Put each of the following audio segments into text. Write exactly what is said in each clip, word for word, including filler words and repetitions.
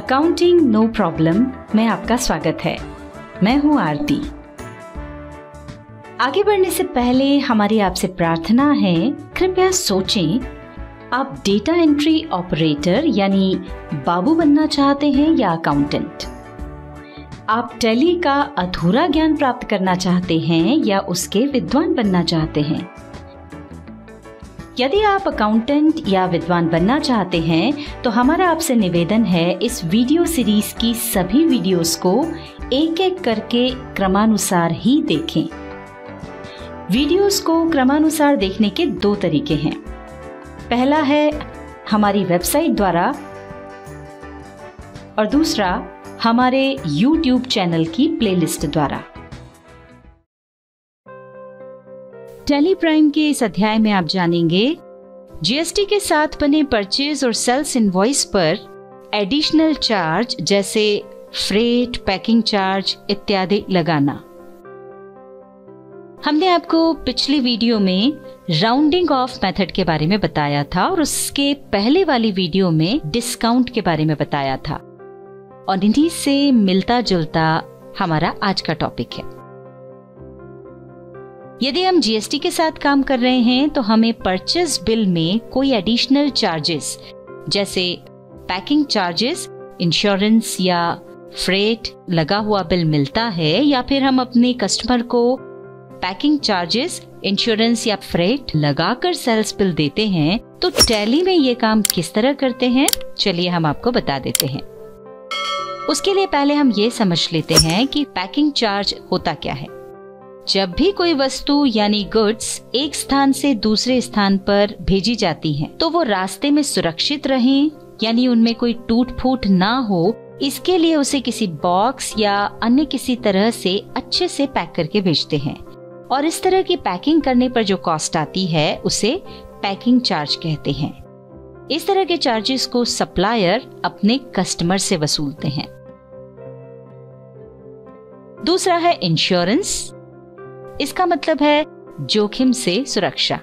Accounting no problem में आपका स्वागत है। मैं हूं आरती। आगे बढ़ने से पहले हमारी आपसे प्रार्थना है, कृपया सोचें, आप डेटा एंट्री ऑपरेटर यानी बाबू बनना चाहते हैं या अकाउंटेंट? आप टैली का अधूरा ज्ञान प्राप्त करना चाहते हैं या उसके विद्वान बनना चाहते हैं? यदि आप अकाउंटेंट या विद्वान बनना चाहते हैं तो हमारा आपसे निवेदन है, इस वीडियो सीरीज की सभी वीडियोस को एक एक करके क्रमानुसार ही देखें। वीडियोस को क्रमानुसार देखने के दो तरीके हैं। पहला है हमारी वेबसाइट द्वारा और दूसरा हमारे यूट्यूब चैनल की प्लेलिस्ट द्वारा। टैली प्राइम के इस अध्याय में आप जानेंगे जीएसटी के साथ बने परचेज और सेल्स इनवॉइस पर एडिशनल चार्ज जैसे फ्रेट, पैकिंग चार्ज इत्यादि लगाना। हमने आपको पिछली वीडियो में राउंडिंग ऑफ मेथड के बारे में बताया था और उसके पहले वाली वीडियो में डिस्काउंट के बारे में बताया था और इन्हीं से मिलता जुलता हमारा आज का टॉपिक है। यदि हम जीएसटी के साथ काम कर रहे हैं तो हमें परचेज बिल में कोई एडिशनल चार्जेस जैसे पैकिंग चार्जेस, इंश्योरेंस या फ्रेट लगा हुआ बिल मिलता है, या फिर हम अपने कस्टमर को पैकिंग चार्जेस, इंश्योरेंस या फ्रेट लगाकर सेल्स बिल देते हैं, तो टैली में ये काम किस तरह करते हैं, चलिए हम आपको बता देते हैं। उसके लिए पहले हम ये समझ लेते हैं कि पैकिंग चार्ज होता क्या है। जब भी कोई वस्तु यानी गुड्स एक स्थान से दूसरे स्थान पर भेजी जाती हैं, तो वो रास्ते में सुरक्षित रहें, यानी उनमें कोई टूट फूट ना हो, इसके लिए उसे किसी बॉक्स या अन्य किसी तरह से अच्छे से पैक करके भेजते हैं। और इस तरह की पैकिंग करने पर जो कॉस्ट आती है उसे पैकिंग चार्ज कहते हैं। इस तरह के चार्जेस को सप्लायर अपने कस्टमर से वसूलते हैं। दूसरा है इंश्योरेंस। इसका मतलब है जोखिम से सुरक्षा।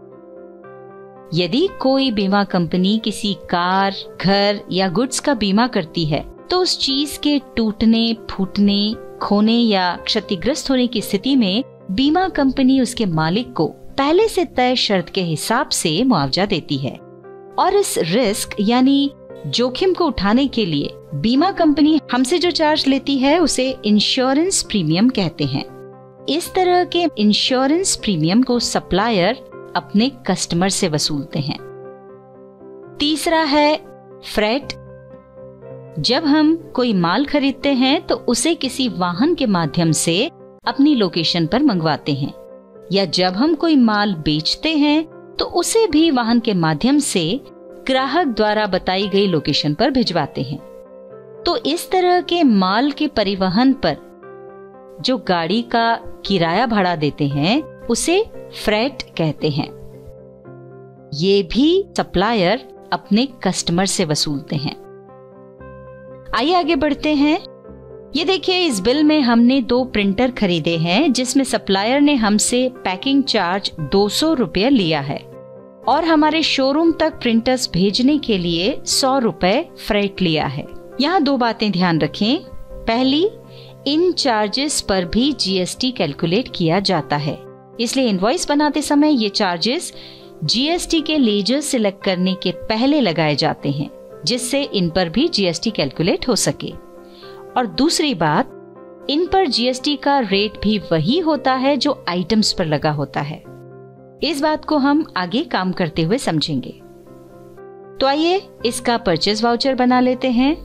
यदि कोई बीमा कंपनी किसी कार, घर या गुड्स का बीमा करती है तो उस चीज के टूटने, फूटने, खोने या क्षतिग्रस्त होने की स्थिति में बीमा कंपनी उसके मालिक को पहले से तय शर्त के हिसाब से मुआवजा देती है। और इस रिस्क यानी जोखिम को उठाने के लिए बीमा कंपनी हमसे जो चार्ज लेती है उसे इंश्योरेंस प्रीमियम कहते हैं। इस तरह के इंश्योरेंस प्रीमियम को सप्लायर अपने कस्टमर से वसूलते हैं। तीसरा है फ्रेट। जब हम कोई माल खरीदते हैं तो उसे किसी वाहन के माध्यम से अपनी लोकेशन पर मंगवाते हैं, या जब हम कोई माल बेचते हैं तो उसे भी वाहन के माध्यम से ग्राहक द्वारा बताई गई लोकेशन पर भिजवाते हैं। तो इस तरह के माल के परिवहन पर जो गाड़ी का किराया भाड़ा देते हैं उसे फ्रेट कहते हैं। ये भी सप्लायर अपने कस्टमर से वसूलते हैं। आइए आगे बढ़ते हैं। ये देखिए, इस बिल में हमने दो प्रिंटर खरीदे हैं जिसमें सप्लायर ने हमसे पैकिंग चार्ज दो सौ रुपये लिया है और हमारे शोरूम तक प्रिंटर्स भेजने के लिए सौ रुपए फ्रेट लिया है। यहाँ दो बातें ध्यान रखें। पहली, इन चार्जेस पर भी जीएसटी कैलकुलेट किया जाता है, इसलिए इनवॉइस बनाते समय ये चार्जेस जीएसटी के लेजर सिलेक्ट करने के पहले लगाए जाते हैं, जिससे इन पर भी जीएसटी कैलकुलेट हो सके। और दूसरी बात, इन पर जीएसटी का रेट भी वही होता है जो आइटम्स पर लगा होता है। इस बात को हम आगे काम करते हुए समझेंगे। तो आइए इसका परचेज वाउचर बना लेते हैं।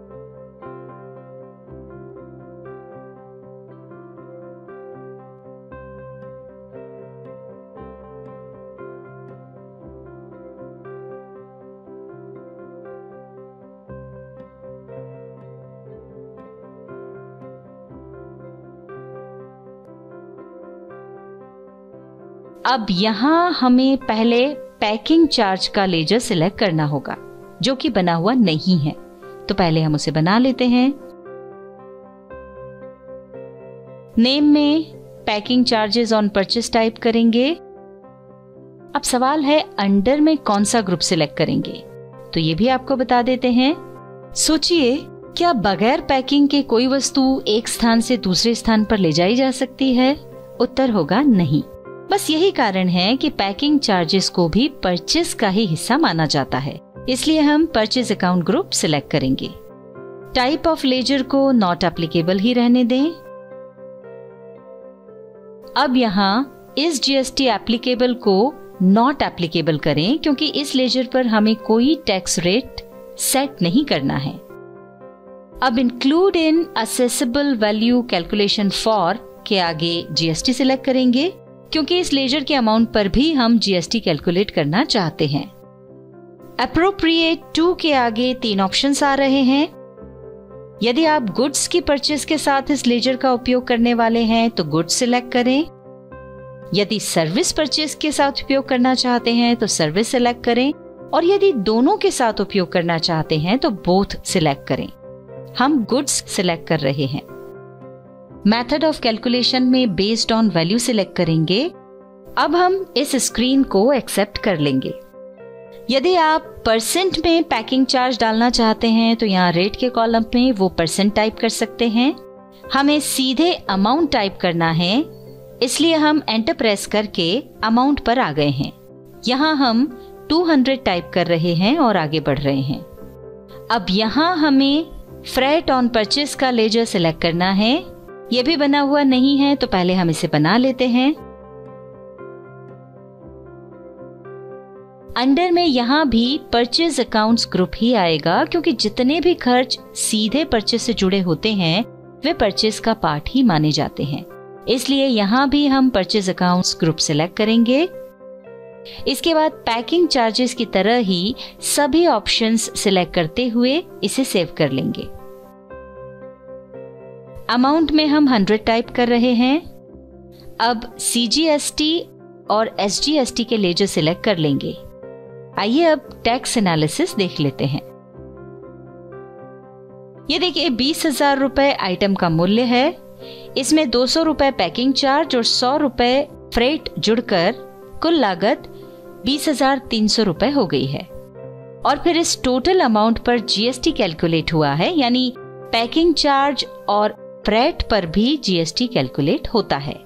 अब यहाँ हमें पहले पैकिंग चार्ज का लेजर सिलेक्ट करना होगा, जो कि बना हुआ नहीं है। तो पहले हम उसे बना लेते हैं। नेम में packing charges on purchase type करेंगे। अब सवाल है अंडर में कौन सा ग्रुप सिलेक्ट करेंगे, तो ये भी आपको बता देते हैं। सोचिए, क्या बगैर पैकिंग के कोई वस्तु एक स्थान से दूसरे स्थान पर ले जाई जा सकती है? उत्तर होगा नहीं। बस यही कारण है कि पैकिंग चार्जेस को भी परचेज का ही हिस्सा माना जाता है, इसलिए हम परचेज अकाउंट ग्रुप सिलेक्ट करेंगे। टाइप ऑफ लेजर को नॉट एप्लीकेबल ही रहने दें। अब यहाँ इस जीएसटी एप्लीकेबल को नॉट एप्लीकेबल करें, क्योंकि इस लेजर पर हमें कोई टैक्स रेट सेट नहीं करना है। अब include in assessable value calculation for के आगे जीएसटी सिलेक्ट करेंगे, क्योंकि इस लेजर के अमाउंट पर भी हम जीएसटी कैलकुलेट करना चाहते हैं। अप्रोप्रिएट टू के आगे तीन ऑप्शंस आ रहे हैं। यदि आप गुड्स की परचेज के साथ इस लेजर का उपयोग करने वाले हैं तो गुड्स सिलेक्ट करें। यदि सर्विस परचेज के साथ उपयोग करना चाहते हैं तो सर्विस सिलेक्ट करें, और यदि दोनों के साथ उपयोग करना चाहते हैं तो बोथ सिलेक्ट करें। हम गुड्स सिलेक्ट कर रहे हैं। मेथड ऑफ कैलकुलेशन में बेस्ड ऑन वैल्यू सिलेक्ट करेंगे। अब हम इस स्क्रीन को एक्सेप्ट कर लेंगे। यदि आप परसेंट में पैकिंग चार्ज डालना चाहते हैं तो यहाँ रेट के कॉलम में वो परसेंट टाइप कर सकते हैं। हमें सीधे अमाउंट टाइप करना है, इसलिए हम एंटर प्रेस करके अमाउंट पर आ गए हैं। यहाँ हम दो सौ टाइप कर रहे हैं और आगे बढ़ रहे हैं। अब यहाँ हमें फ्रेट ऑन परचेज का लेजर सिलेक्ट करना है। यह भी बना हुआ नहीं है, तो पहले हम इसे बना लेते हैं। अंडर में यहाँ भी परचेज अकाउंट्स ग्रुप ही आएगा, क्योंकि जितने भी खर्च सीधे परचेज से जुड़े होते हैं वे परचेज का पार्ट ही माने जाते हैं, इसलिए यहाँ भी हम परचेज अकाउंट्स ग्रुप सिलेक्ट करेंगे। इसके बाद पैकिंग चार्जेस की तरह ही सभी ऑप्शंस सिलेक्ट करते हुए इसे सेव कर लेंगे। अमाउंट में हम सौ टाइप कर रहे हैं। अब सीजीएसटी और एसजीएसटी के लेजर सिलेक्ट कर लेंगे। आइए अब टैक्स एनालिसिस देख लेते हैं। ये देखिए, बीस हजार रुपए आइटम का मूल्य है। इसमें दो सौ रुपए पैकिंग चार्ज और सौ रुपए फ्रेट जुड़कर कुल लागत बीस हजार तीन सौ रुपए हो गई है। और फिर इस टोटल अमाउंट पर जीएसटी कैलकुलेट हुआ है, यानी पैकिंग चार्ज और फ्रेट पर भी जीएसटी कैलकुलेट होता है।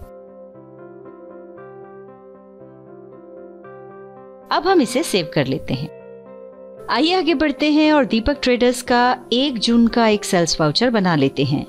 अब हम इसे सेव कर लेते हैं। आइए आगे बढ़ते हैं और दीपक ट्रेडर्स का एक जून का एक सेल्स वाउचर बना लेते हैं।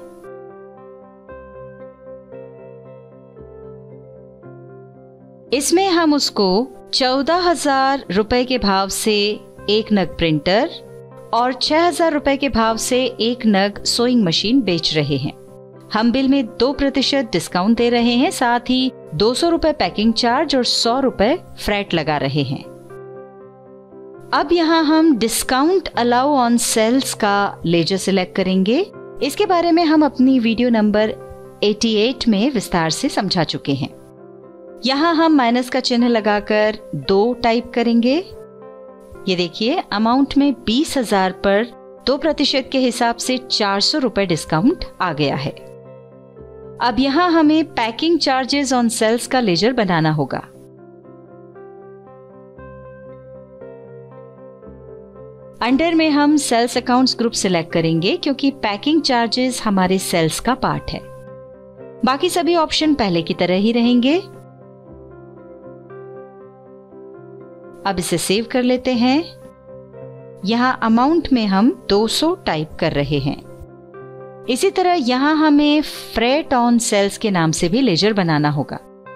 इसमें हम उसको चौदह हजार रुपए के भाव से एक नग प्रिंटर और छह हजार रुपए के भाव से एक नग सोइंग मशीन बेच रहे हैं। हम बिल में दो प्रतिशत डिस्काउंट दे रहे हैं, साथ ही दो सौ रुपए पैकिंग चार्ज और सौ रुपए फ्रेट लगा रहे हैं। अब यहाँ हम डिस्काउंट अलाउ ऑन सेल्स का लेजर सिलेक्ट करेंगे। इसके बारे में हम अपनी वीडियो नंबर अठासी में विस्तार से समझा चुके हैं। यहाँ हम माइनस का चिन्ह लगाकर दो टाइप करेंगे। ये देखिए, अमाउंट में बीस हजार पर दो प्रतिशत के हिसाब से चार सौ रुपए डिस्काउंट आ गया है। अब यहाँ हमें पैकिंग चार्जेस ऑन सेल्स का लेजर बनाना होगा। अंडर में हम सेल्स अकाउंट्स ग्रुप सिलेक्ट करेंगे, क्योंकि पैकिंग चार्जेस हमारे सेल्स का पार्ट है। बाकी सभी ऑप्शन पहले की तरह ही रहेंगे। अब इसे सेव कर लेते हैं। यहाँ अमाउंट में हम दो सौ टाइप कर रहे हैं। इसी तरह यहाँ हमें फ्रेट ऑन सेल्स के नाम से भी लेजर बनाना होगा।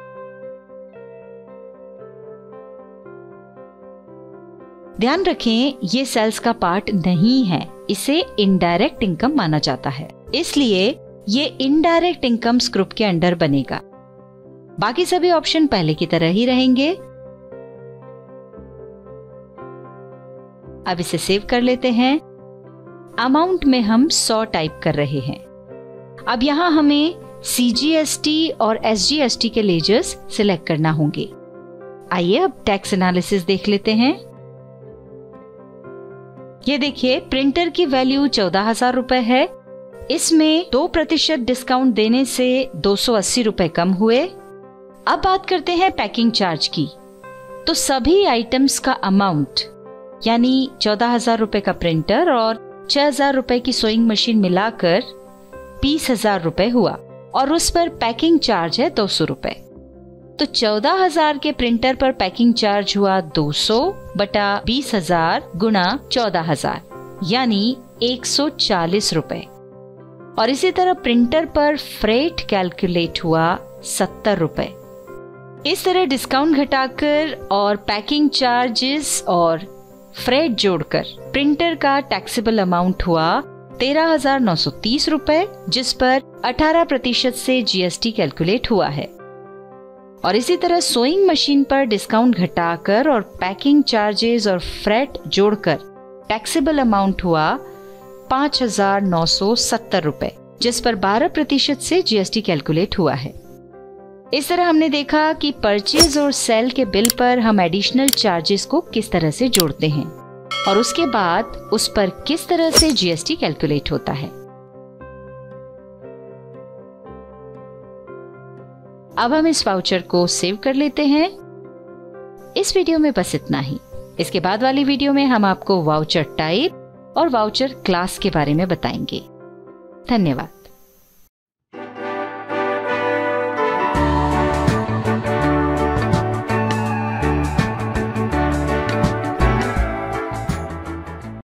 ध्यान रखें, ये सेल्स का पार्ट नहीं है, इसे इनडायरेक्ट इनकम माना जाता है, इसलिए ये इनडायरेक्ट इनकम ग्रुप के अंडर बनेगा। बाकी सभी ऑप्शन पहले की तरह ही रहेंगे। अब इसे सेव कर लेते हैं। अमाउंट में हम सौ टाइप कर रहे हैं। अब यहाँ हमें सीजीएसटी और एसजीएसटी के लेजर्स सिलेक्ट करना होंगे। आइए अब टैक्स एनालिसिस देख लेते हैं। ये देखिए, प्रिंटर की वैल्यू चौदह हजार रुपए है। इसमें दो प्रतिशत डिस्काउंट देने से दो सौ अस्सी रुपए कम हुए। अब बात करते हैं पैकिंग चार्ज की। तो सभी आइटम्स का अमाउंट यानी चौदह हजार रुपए का प्रिंटर और छह हजार रुपए की सोइंग मशीन मिलाकर बीस हजार रुपए हुआ और उस पर पैकिंग चार्ज है दो सौ रुपए। तो चौदह हजार के प्रिंटर पर पैकिंग चार्ज हुआ दो सौ बटा बीस हजार गुना चौदह हजार यानी एक सौ चालीस रुपए। और इसी तरह प्रिंटर पर फ्रेट कैलकुलेट हुआ सत्तर रुपए। इस तरह डिस्काउंट घटाकर और पैकिंग चार्जेस और फ्रेट जोड़कर प्रिंटर का टैक्सेबल अमाउंट हुआ तेरह हजार नौ सौ तीस रुपए, जिस पर अठारह प्रतिशत से जीएसटी कैलकुलेट हुआ है। और इसी तरह सोइंग मशीन पर डिस्काउंट घटाकर और पैकिंग चार्जेस और फ्रेट जोड़कर टैक्सेबल अमाउंट हुआ पाँच हजार नौ सौ सत्तर रुपए, जिस पर बारह प्रतिशत से जीएसटी कैलकुलेट हुआ है। इस तरह हमने देखा कि परचेज और सेल के बिल पर हम एडिशनल चार्जेस को किस तरह से जोड़ते हैं और उसके बाद उस पर किस तरह से जीएसटी कैलकुलेट होता है। अब हम इस वाउचर को सेव कर लेते हैं। इस वीडियो में बस इतना ही। इसके बाद वाली वीडियो में हम आपको वाउचर टाइप और वाउचर क्लास के बारे में बताएंगे। धन्यवाद।